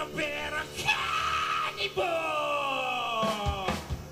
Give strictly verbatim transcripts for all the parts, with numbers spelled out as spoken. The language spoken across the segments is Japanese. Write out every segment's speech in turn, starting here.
better cannibal.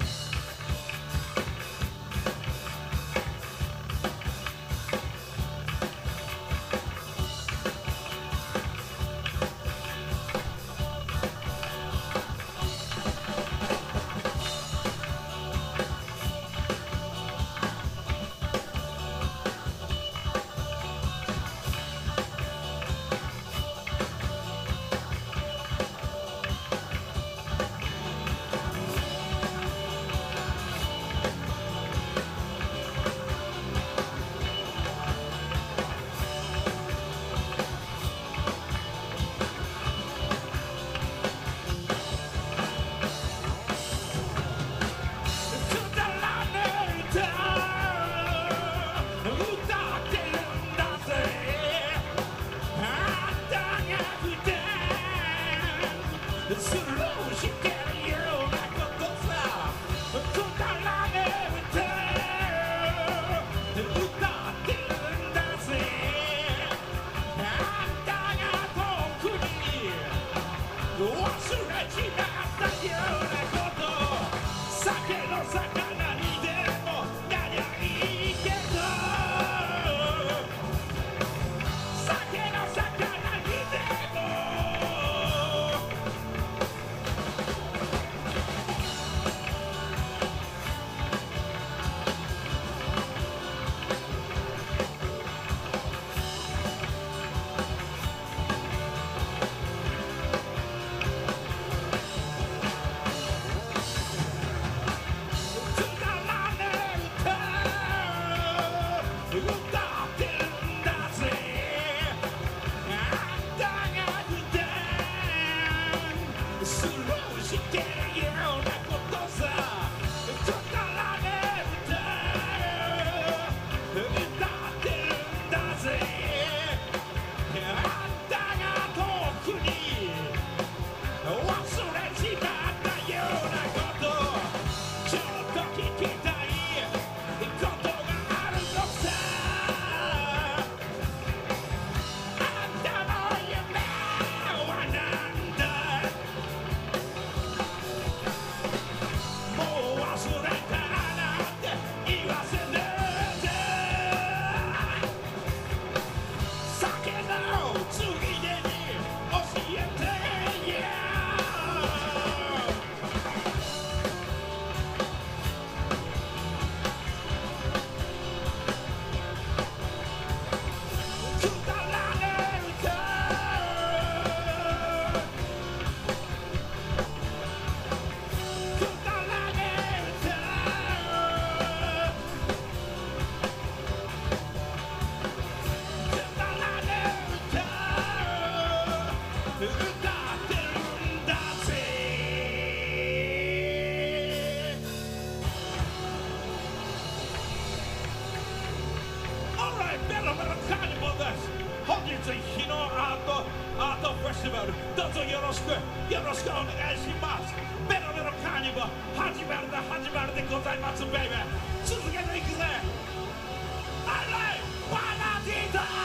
日のアートアートフェスティバルどうぞよろしくよろしくお願いします。ベロベロカーニバル始まるで始まるでございますベイベー。続けていくぜ。あれパナディート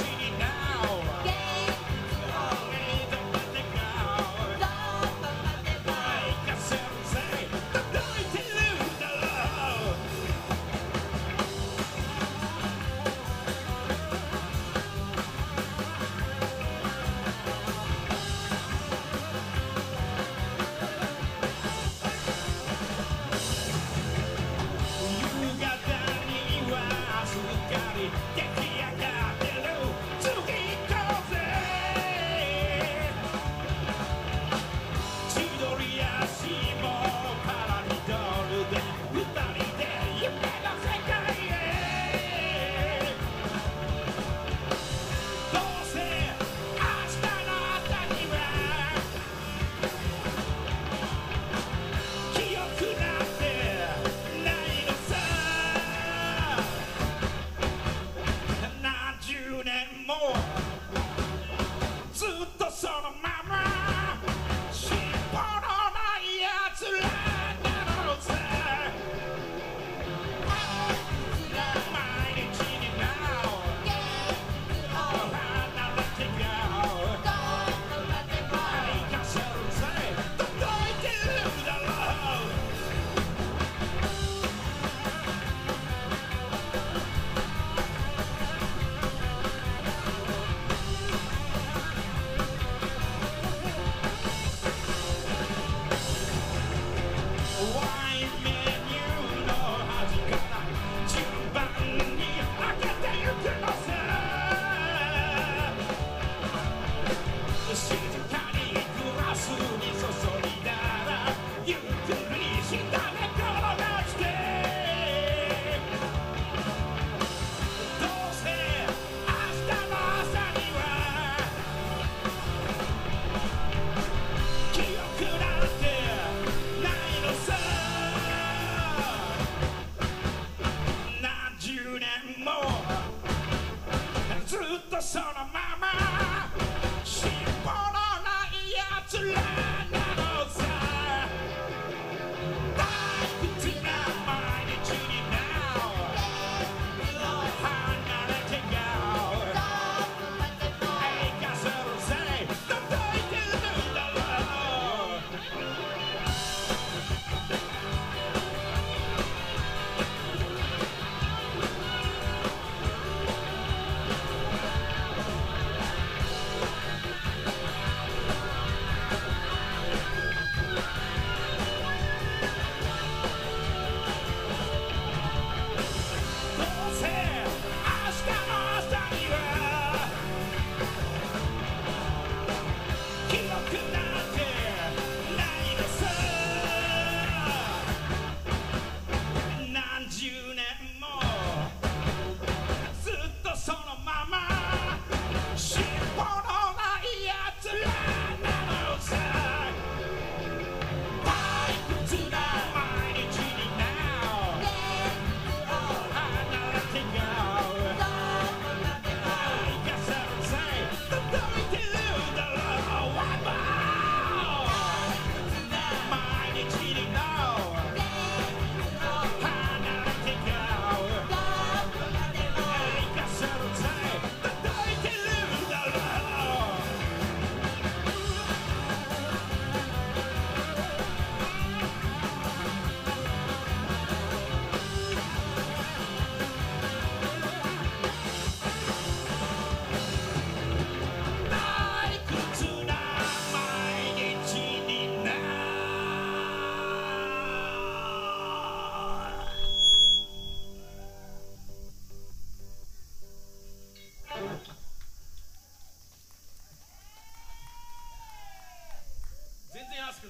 「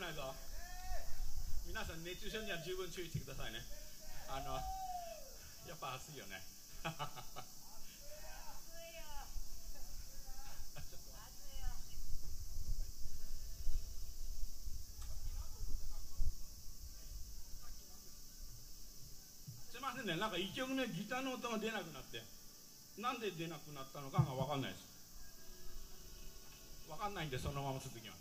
ないぞ。皆さん熱中症には十分注意してくださいね。あのやっぱ暑いよね。すいませんね、なんか一曲目ギターの音が出なくなって、なんで出なくなったのかが分かんないです。分かんないんでそのまま続きます。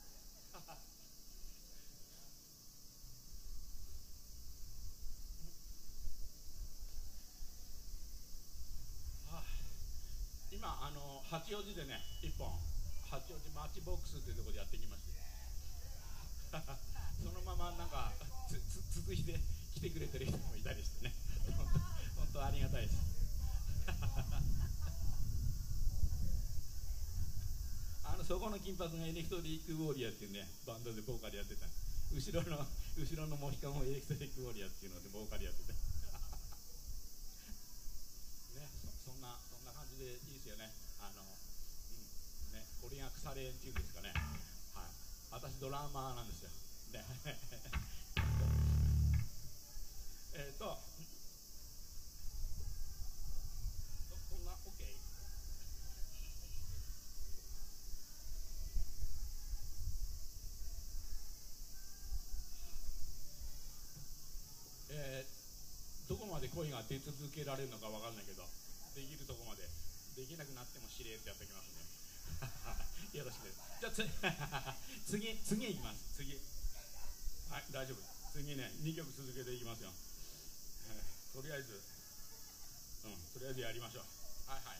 今あの八王子でね一本八王子マッチボックスっていうところでやってきましてそのままなんかつつ続いて来てくれてる人もいたりしてね本当ありがたいですあのそこの金髪がエレクトリックウォーリアーっていうねバンドでボーカルやってた。後ろの後ろのモヒカンもエレクトリックウォーリアーっていうのでボーカルやっててね、そ, そんなそんな感じでいいですよね。あの、うんね、これが腐れ縁っていうんですかね。はい、私ドラマーなんですよ。ね、えっと、そんな OK。えー、どこまで声が出続けられるのかわかんないけど、できるとこまで、できなくなっても指令ってやっておきますね。よろしくです。じゃあつ次、次いきます。次。はい、大丈夫。次ね、にきょく続けていきますよ。えー、とりあえず、うん、とりあえずやりましょう。はいはい。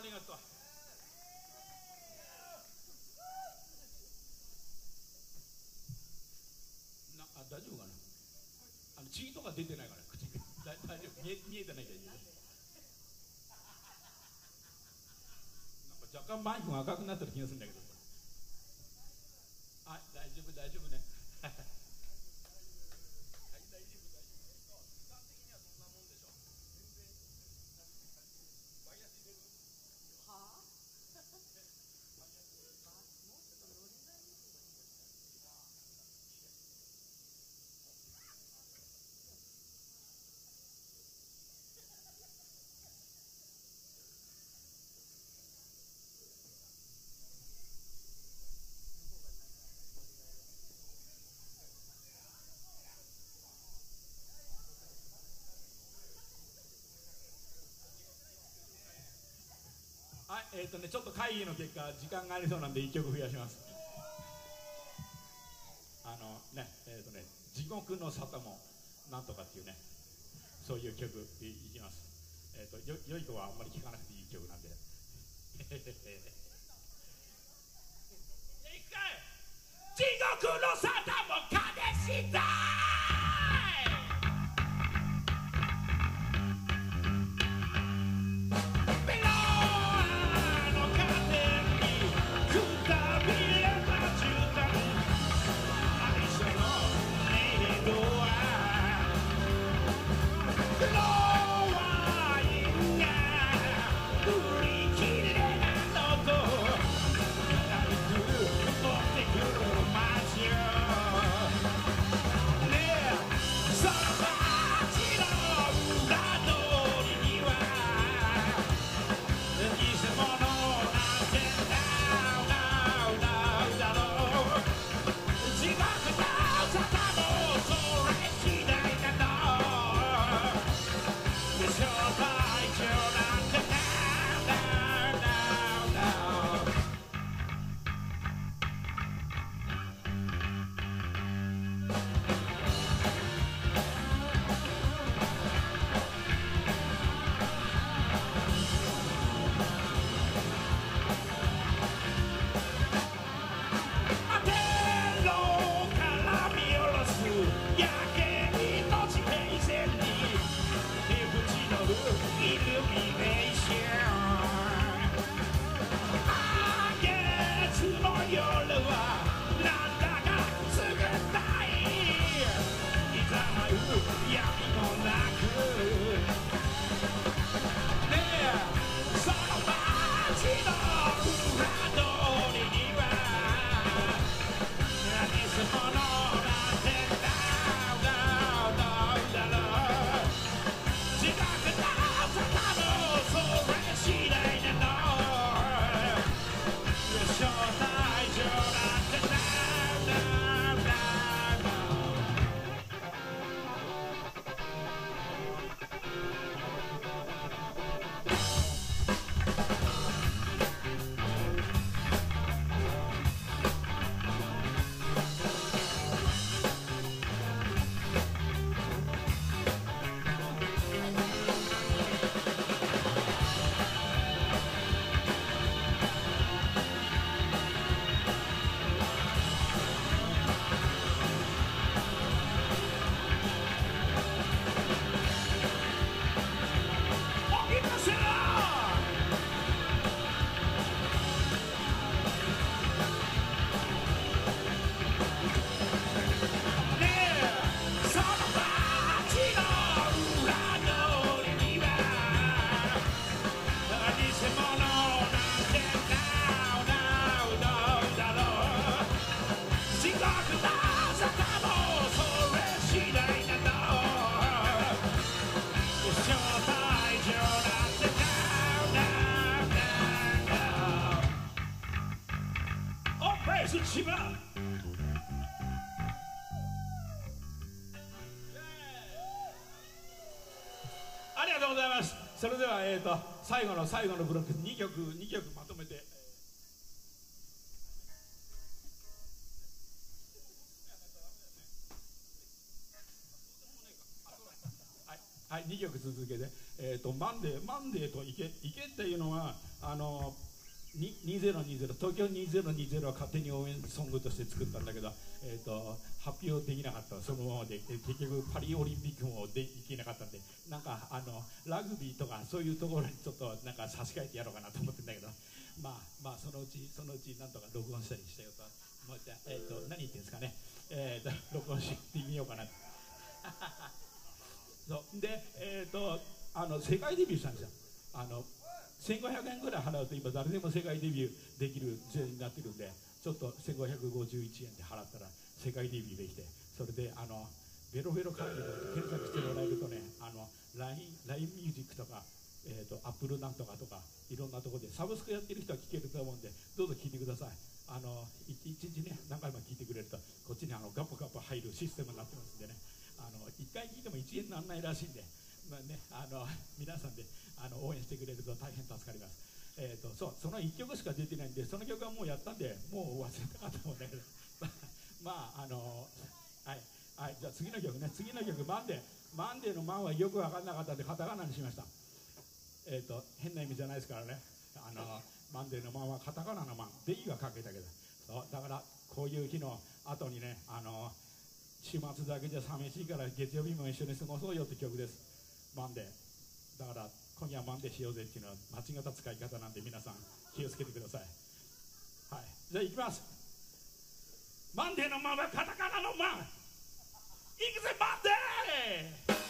ありがとう。なあ大丈夫かな。あの血とか出てないから口だ大丈夫見え見えてないからいいよ。なんか若干マイクが赤くなってる気がするんだけど。はい大丈夫大丈夫ね。はい大丈夫大丈夫。時間的にはそんなもんでしょ。全然バイアス出る。はあ。はい、えっ、ー、とね、ちょっと会議の結果、時間がありそうなんで、いっきょく増やします。あのね、えっ、ー、とね、地獄の沙汰もなんとかっていうね、そういう曲い、いきます。えっ、ー、と、よ、よい子はあんまり聴かなくていい曲なんで。いくかい。地獄の沙汰も金したい。千葉。ありがとうございます。それでは、えーと、最後の最後のブロックにきょくにきょくまとめて。はい、はい、 にきょく続けて、えー、とマンデーマンデーと池池っていうのはあのにせんにじゅう東京にせんにじゅうを勝手に応援ソングとして作ったんだけど、えー、と発表できなかった。そのままで結局パリオリンピックもできなかったんで、なんかあのラグビーとかそういうところにちょっとなんか差し替えてやろうかなと思ってんだけど、まあまあそのうちそのうちなんとか録音したりしてよと思って、えー、と何言ってんですかね、えー、と録音してみようかなそうで、えー、とあの世界デビューしたんですよ。あのせんごひゃくえんぐらい払うと今誰でも世界デビューできる時代になってるんで、ちょっとせんごひゃくごじゅういちえんで払ったら世界デビューできて、それであのベロベロカードで検索してもらえるとね、あの ライン, ラインミュージックとか、えー、とアップルなんとかとかいろんなところでサブスクやってる人は聴けると思うんで、どうぞ聴いてください。あのいちにちね何回も聴いてくれるとこっちにあのガポガポ入るシステムになってますんでね、あのいっかい聴いてもいちえんにならないらしいんで、まあね、あの皆さんであの応援してくれると大変助かります。えー、とそうそのいっきょくしか出てないんで、その曲はもうやったんでもう忘れたかと思うんだけどまああのはい、はい、じゃあ次の曲ね、次の曲マンデーマンデーのマンはよく分かんなかったんでカタカナにしました。えー、と変な意味じゃないですからね、あのマンデーのマンはカタカナのマンでいいはかけたけど、そうだからこういう日の後にね、あの週末だけじゃ寂しいから月曜日も一緒に過ごそうよって曲です。マンデーだから今夜マンデーしようぜっていうのは間違った使い方なんで、皆さん気をつけてください。はい、じゃあいきます。マンデーのマンはカタカナのマン、いくぜマンデー。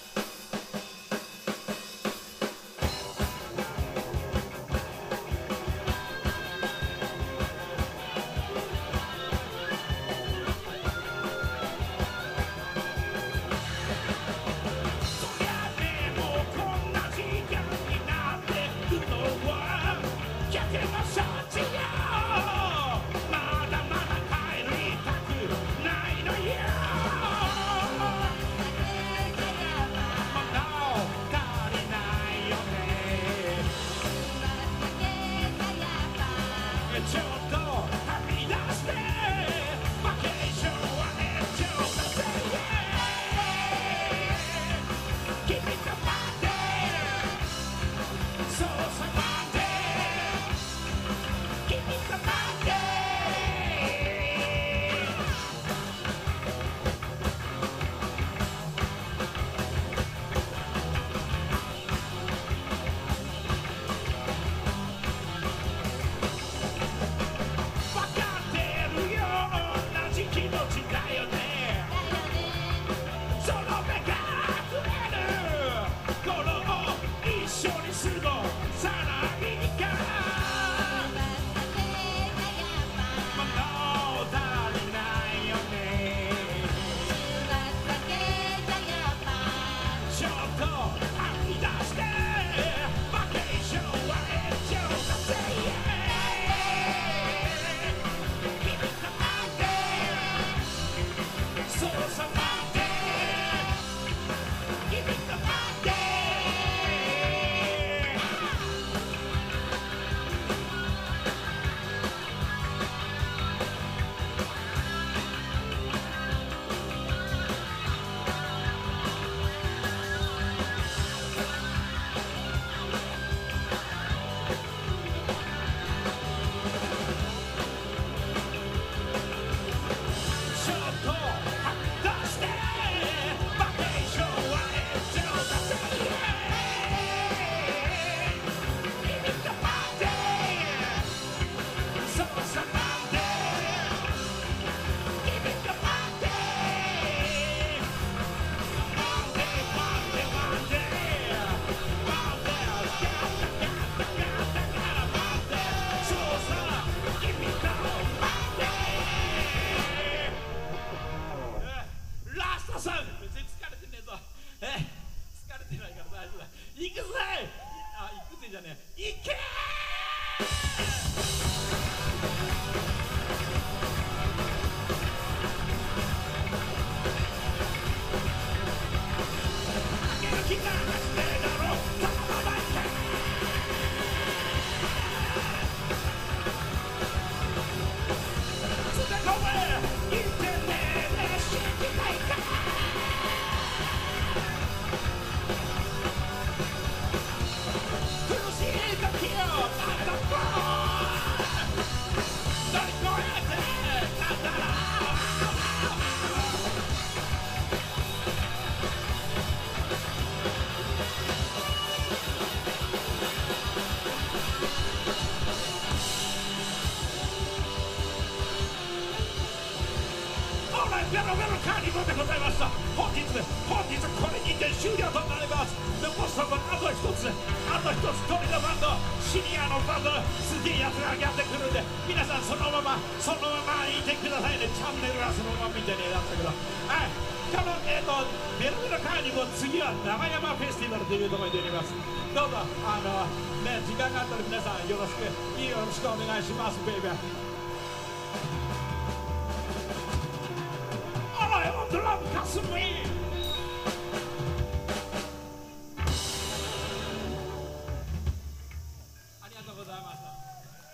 ロベロカーニバルでございました。本日本日これにて終了となります。残すところあと一つ、あと一つ鳥のバンド、シニアのバンド、すげえやつがやってくるんで、皆さんそのままそのままいてくださいね。チャンネルはそのまま見てねだったけど、はい、このえっ、ー、とベロベロカーニバル、次は長山フェスティバルというところに出ています。どうぞあのね、時間があったら皆さんよろしくよろしくお願いしますベイベー。あらよドラムカスミありがとうございました。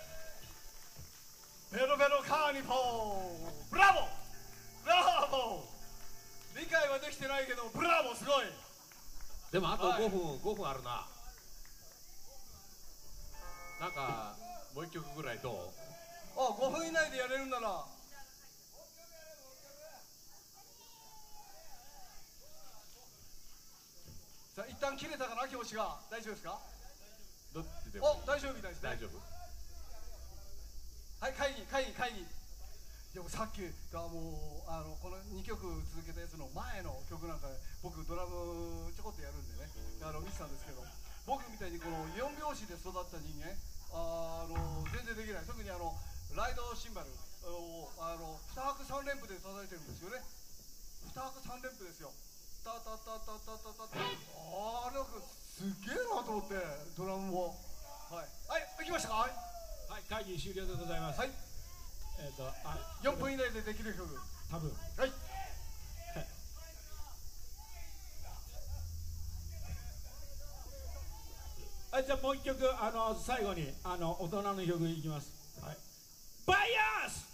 ベロベロカーニバル、ブラボーブラボー。理解はできてないけどブラボー、すごい。 でもあとごふん、はい、ごふんあるな。なんかもう一曲ぐらいどう？ あ、ごふん以内でやれるんなら。さあ一旦切れたかな、気持ちが。大丈夫ですか？ どっちでもいい。 お、大丈夫みたいですね。 大丈夫。 はい、会議会議会議。でもさっきがもうあのこのにきょく続けたやつの前の曲なんか僕ドラムちょこっとやるんでね、あの見てたんですけど、僕みたいにこのよんびょうしで育った人間、あの全然できない。特にあのライドシンバルをあのにはくさんれんぷで叩いてるんですよね。にはくさんれんぷですよ。タタタタタタタタ。あれなんかすげえなと思ってドラムも。はいはい、行きましたか。はいはい、会議終了でございます。 はい、 えっ、ー、とあよんぷん以内でできる曲。 多分はい。 はい、じゃあもう一曲あの最後にあの大人の曲いきます。はい。バイアス。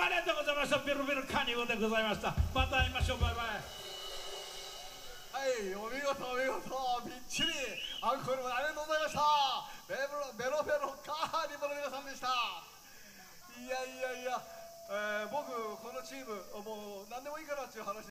ありがとうございました。ベロベロカーニバルでございました。また会いましょう。バイバイ。 はい、お見事お見事、びっちりアンコールもありがとうございました。ベロベロベロカーニバルの皆さんでした。いやいやいや、えー僕このチームもう何でもいいからっていう話